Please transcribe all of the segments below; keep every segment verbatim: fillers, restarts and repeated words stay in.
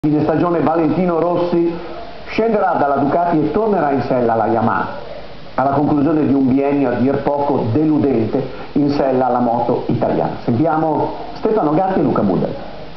Di stagione Valentino Rossi scenderà dalla Ducati e tornerà in sella alla Yamaha, alla conclusione di un biennio a dir poco deludente in sella alla moto italiana. Sentiamo Stefano Gatti e Luca Budel.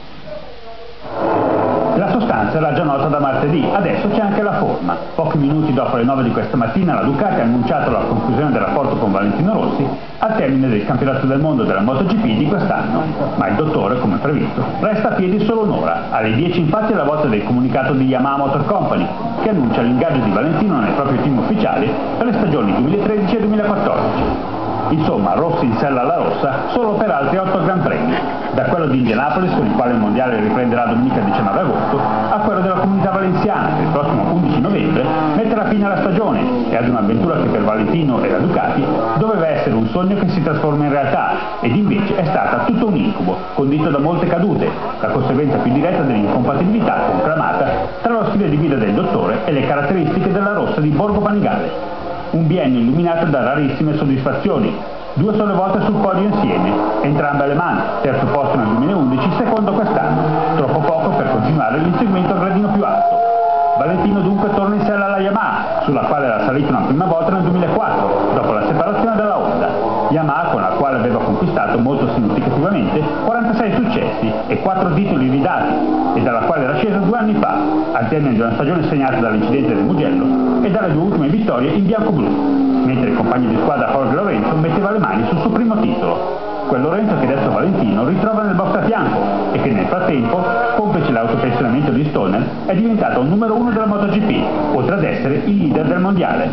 La sostanza era già nota da martedì, adesso c'è anche la forma. Pochi minuti dopo le nove di questa mattina la Ducati ha annunciato la conclusione del rapporto con Valentino Rossi al termine del campionato del mondo della MotoGP di quest'anno. Ma il dottore, come previsto, resta a piedi solo un'ora. Alle dieci infatti è la volta del comunicato di Yamaha Motor Company, che annuncia l'ingaggio di Valentino nel proprio team ufficiale per le stagioni duemilatredici e duemilaquattordici. Insomma, Rossi in sella alla rossa solo per altri otto Gran Premi, da quello di Indianapolis, con il quale il mondiale riprenderà domenica diciannove agosto, a quello della Comunità Valenziana, che il prossimo undici novembre metterà fine alla stagione e ad un'avventura che per Valentino e la Ducati doveva essere un sogno che si trasforma in realtà, ed invece è stata tutto un incubo, condito da molte cadute, la conseguenza più diretta dell'incompatibilità conclamata tra lo stile di guida del dottore e le caratteristiche della rossa di Borgo Panigale. Un biennio illuminato da rarissime soddisfazioni, due sole volte sul podio insieme, entrambe alle mani, terzo posto nel duemilaundici, secondo quest'anno, troppo poco per continuare l'inseguimento al gradino più alto. Valentino dunque torna in sella alla Yamaha, sulla quale era salito una prima volta nel duemilaquattro, dopo la separazione dalla Honda. Yamaha con la quale aveva conquistato molto significativamente quarantasei successi e quattro titoli ridati, e dalla quale era sceso due anni fa, al termine di una stagione segnata dall'incidente del Mugello e dalle due ultime vittorie in bianco-blu, mentre il compagno di squadra Jorge Lorenzo metteva le mani sul suo primo titolo. Quel Lorenzo che adesso Valentino ritrova nel box a fianco e che nel frattempo, complice l'autopensionamento di Stoner, è diventato il numero uno della MotoGP, oltre ad essere il leader del mondiale.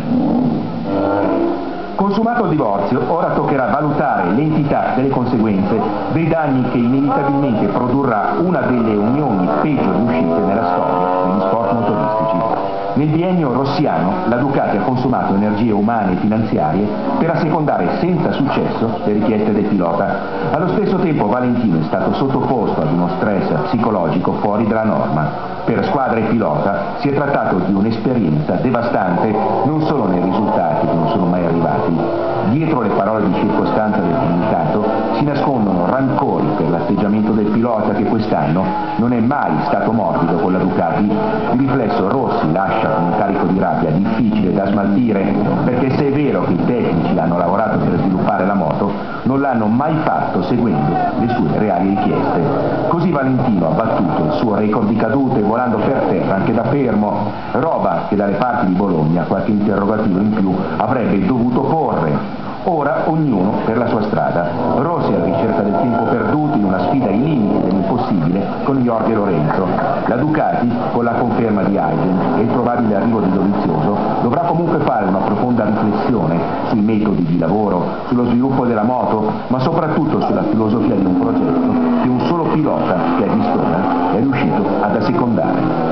Consumato il divorzio, ora toccherà valutare l'entità delle conseguenze dei danni che inevitabilmente produrrà una delle unioni peggio riuscite nella storia degli sport motoristici. Nel biennio rossiano la Ducati ha consumato energie umane e finanziarie per assecondare senza successo le richieste del pilota. Allo stesso tempo Valentino è stato sottoposto ad uno stress psicologico fuori dalla norma. Per squadra e pilota si è trattato di un'esperienza devastante non solo nei risultati che non sono mai arrivati. Dietro le parole di circostanza del comunicato si nascondono rancori per l'atteggiamento del pilota che quest'anno non è mai stato morbido con la Ducati. Il riflesso Rossi lascia con un carico di rabbia difficile da smaltire, perché se è vero che i tecnici hanno lavorato per sviluppare la moto, non l'hanno mai fatto seguendo le sue reali richieste. Così Valentino ha battuto il suo record di cadute volando per terra anche da fermo, roba che dalle parti di Bologna qualche interrogativo in più avrebbe dovuto porre. Ora ognuno per la sua strada. Rossi alla ricerca del tempo perduto in una sfida ai limiti dell'impossibile con Jorge Lorenzo. La Ducati, con la conferma di Aiden e il probabile arrivo di Dovizioso, dovrà comunque fare una profonda riflessione sui metodi di lavoro, sullo sviluppo della moto, ma soprattutto sulla filosofia di un progetto che un solo pilota, che è di Stoner, è riuscito ad assecondare.